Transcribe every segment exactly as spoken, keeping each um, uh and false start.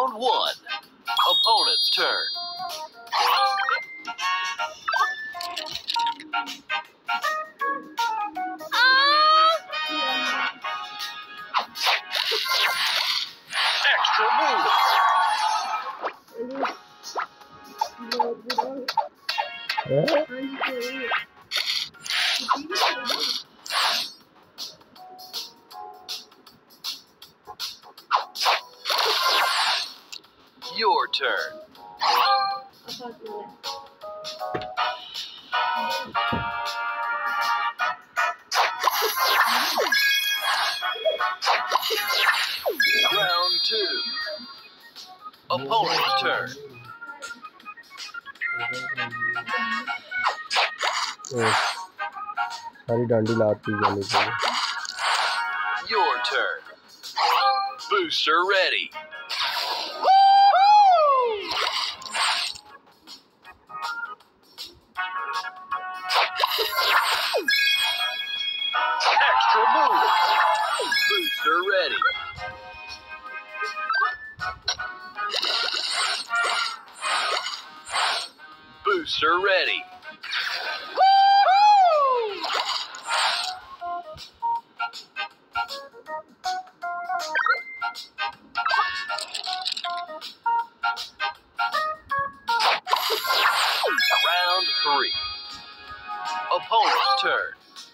Round one. Opponent's turn. Extra move. Your turn. Round two. Opponent's turn. सारी डांडी लाती जानी चाहिए. Your turn. Booster ready. Extra move. Booster ready. Booster ready. Round three. Opponent's turn.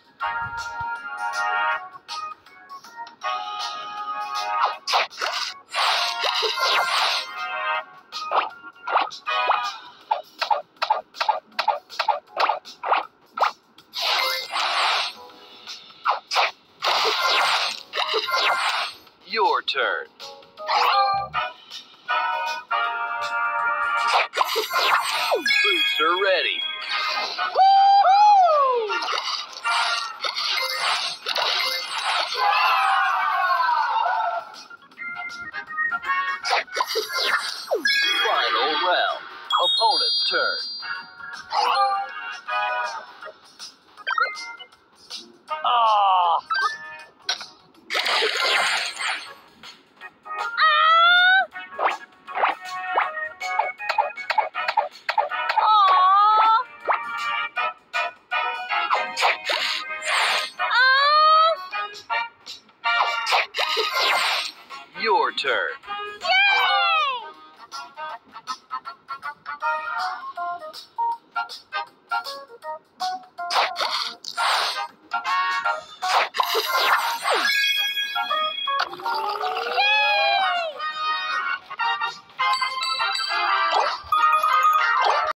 Your turn. Booster ready. Final round. Opponent's turn. Ah! Your turn.